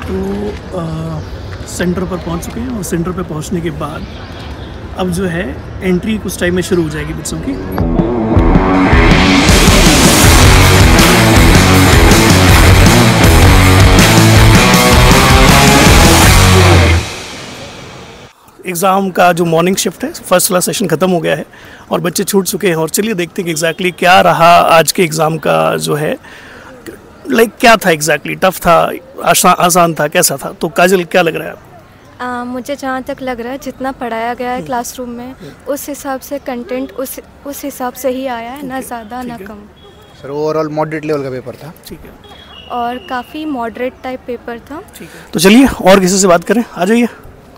तो सेंटर पर पहुंच चुके हैं और सेंटर पर पहुंचने के बाद अब जो है एंट्री कुछ टाइम में शुरू हो जाएगी बच्चों की। एग्ज़ाम का जो मॉर्निंग शिफ्ट है, फर्स्ट वाला सेशन ख़त्म हो गया है और बच्चे छूट चुके हैं और चलिए देखते हैं कि एग्जैक्टली क्या रहा आज के एग्ज़ाम का जो है, लाइक क्या था एग्जैक्टली, टफ था, आसान था, कैसा था? तो काजल क्या लग रहा है आपको? मुझे जहाँ तक लग रहा है जितना पढ़ाया गया है क्लासरूम में उस हिसाब से कंटेंट उस हिसाब से ही आया है, ना ज़्यादा ना कम। सर ओवरऑल मॉडरेट लेवल का पेपर था। ठीक है, और काफ़ी मॉडरेट टाइप पेपर था। ठीक है, तो चलिए और किसी से बात करें, आ जाइए।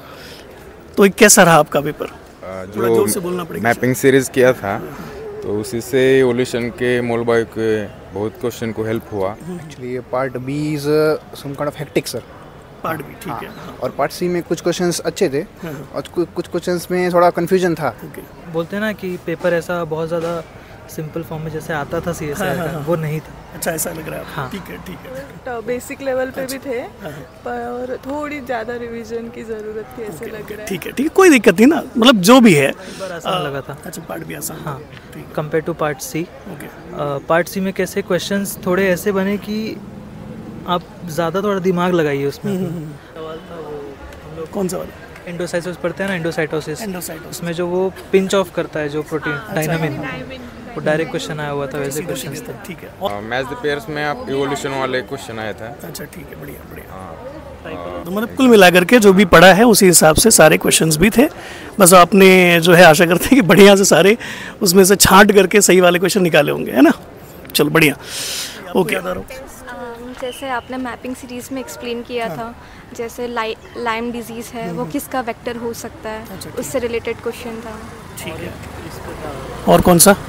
तो कैसा रहा आपका पेपर? जो जोर से बोलना पड़ेगा। मैपिंग सीरीज़ किया था तो उसी से इवोल्यूशन के मोल बाय के बहुत क्वेश्चन को हेल्प हुआ। एक्चुअली ये part B is some kind of hectic sir. Part भी ठीक है। और पार्ट सी में कुछ क्वेश्चंस अच्छे थे और कुछ क्वेश्चंस में थोड़ा कंफ्यूजन था। बोलते हैं ना कि पेपर ऐसा बहुत ज़्यादा सिंपल फॉर्म में जैसे आता था CSR का, वो नहीं था। अच्छा, ऐसा लग रहा है। हाँ। ठीक है, ठीक है। तो बेसिक लेवल पे भी थे पर थोड़ी ज़्यादा रिवीजन की ज़रूरत थी, ऐसे लग रहा है। ठीक है, ठीक है, कोई दिक्कत नहीं ना, मतलब जो भी है पेपर आसान लगा था। अच्छा, पार्ट भी आसान। हाँ, ठीक compare to part C. Okay. Part C में कैसे क्वेश्चंस थोड़े ऐसे बने कि आप ज़्यादा थोड़ा दिमाग लगाइए उसमें। सवाल था वो हम लोग कौन सा वाला? एंडोसाइटोसिस पढ़ते हैं ना, एंडोसाइटोसिस। एंडोसाइटोसिस। उसमें जो वो पिंच ऑफ करता है जो प्रोटीन डायनामिन, वो डायरेक्ट क्वेश्चन आया हुआ था, वैसे क्वेश्चंस थे। ठीक है। और मैथ्स द पेयर्स में आप इवोल्यूशन वाले क्वेश्चन आया था। अच्छा, ठीक है, बढ़िया बढ़िया। तो मतलब कुल मिलाकर के जो भी पढ़ा है उसी हिसाब से सारे क्वेश्चंस भी थे। बस आपने जो है आशा करते हैं कि बढ़िया से सारे उसमें से छांट करके सही वाले क्वेश्चन निकाले होंगे, है ना? चलो बढ़िया, ओके। जैसे आपने मैपिंग सीरीज़ में एक्सप्लेन किया था, जैसे लाइम डिजीज़ है वो किसका वेक्टर हो सकता है, उससे रिलेटेड क्वेश्चन था। ठीक है। और कौन सा?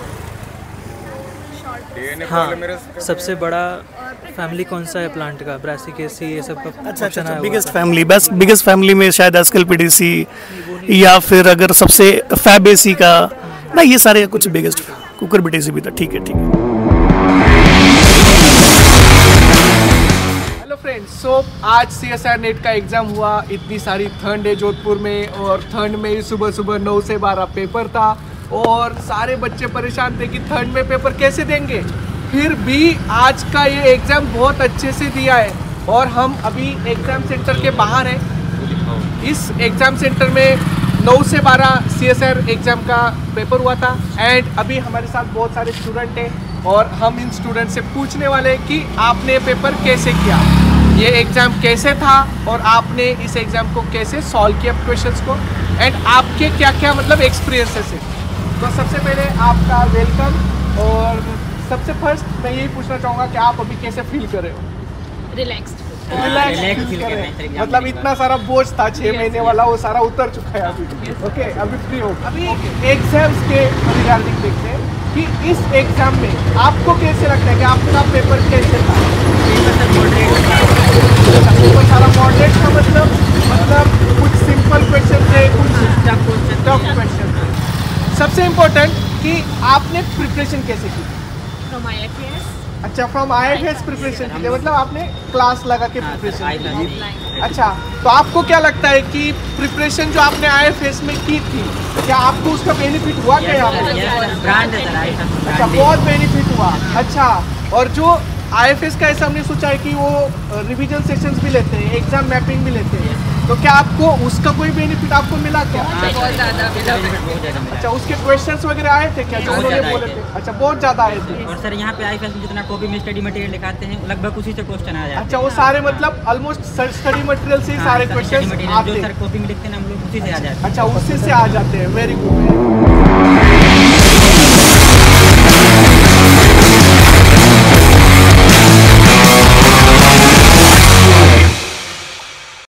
हाँ, सबसे बड़ा फैमिली कौन सा है प्लांट का, ब्रासिकेसी, ये सब का अच्छा, biggest family, best biggest family में शायद एस्केल्पिडेसी या फिर अगर सबसे फैबेसी का ना, ये सारे कुछ बिगेस्ट, कुकुरबिटेसी भी था। ठीक है, ठीक है। हेलो फ्रेंड्स, सो आज CSR नेट का एग्ज़ाम हुआ। इतनी सारी ठंड है जोधपुर में और ठंड में सुबह सुबह 9 से 12 पेपर था और सारे बच्चे परेशान थे कि ठंड में पेपर कैसे देंगे। फिर भी आज का ये एग्ज़ाम बहुत अच्छे से दिया है और हम अभी एग्ज़ाम सेंटर के बाहर हैं। इस एग्ज़ाम सेंटर में 9 से 12 CSR एग्ज़ाम का पेपर हुआ था एंड अभी हमारे साथ बहुत सारे स्टूडेंट हैं और हम इन स्टूडेंट से पूछने वाले हैं कि आपने पेपर कैसे किया, ये एग्ज़ाम कैसे था और आपने इस एग्ज़ाम को कैसे सॉल्व किया क्वेश्चंस को एंड आपके क्या क्या मतलब एक्सपीरियंसेस है। तो सबसे पहले आपका वेलकम और सबसे फर्स्ट मैं यही पूछना चाहूँगा कि आप अभी कैसे फील कर रहे हो? रिलैक्स्ड फील कर रहे हैं, मतलब इतना सारा बोझ था 6 महीने वाला वो सारा उतर चुका है अभी। ओके, अभी फ्री हो। अभी एग्जाम्स के रिगार्डिंग देखते हैं कि इस एग्जाम में आपको कैसे लगता है कि आपका पेपर कैसे था? पेपर सारा मॉडरेट का मतलब कुछ सिंपल क्वेश्चन थे, कुछ टफ क्वेश्चन थे। सबसे इम्पोर्टेंट कि आपने प्रिपरेशन कैसे की? From IIFS। अच्छा, फ्रॉम IIFS प्रिपरेशन की, मतलब आपने क्लास लगा के प्रिपरेशन की। अच्छा, तो आपको क्या लगता है कि प्रिपरेशन जो आपने IIFS में की थी, क्या आपको उसका बेनिफिट हुआ क्या यहाँ पे? अच्छा, बहुत बेनिफिट हुआ। अच्छा, और जो IIFS का ऐसा हमने सोचा है कि वो रिवीजन सेशंस भी लेते हैं, एग्जाम मैपिंग भी लेते हैं, तो क्या आपको उसका कोई बेनिफिट आपको मिला क्या? बहुत ज़्यादा। अच्छा, उसके क्वेश्चंस वगैरह आए थे क्या जो उन्होंने बोले थे? अच्छा, बहुत ज़्यादा आए थे। और सर यहाँ पे IIFS में जितना टॉपिक में स्टडी मटेरियल दिखाते हैं लगभग उसी से क्वेश्चन आ जाते हैं। अच्छा, वो सारे मतलब ऑलमोस्ट स्टडी मटेरियल से ही सारे क्वेश्चंस आते हैं। जो सर कॉपी में लिखते हैं हम लोग उसी से आ जाते हैं। अच्छा, उसी से आ जाते हैं। Very good.